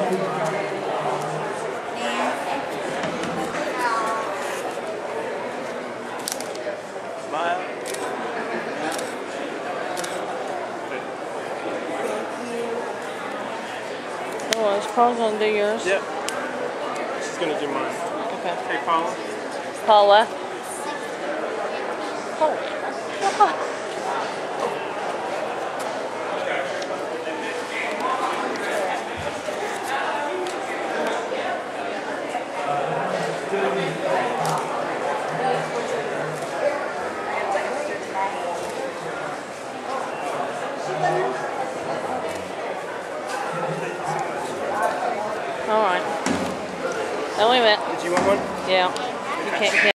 Smile. Oh, is Paul gonna do yours? Yep. She's gonna do mine. Okay. Hey, Paula. Paula. Oh. All right. Now wait a minute. Did you want one? Yeah. You can't.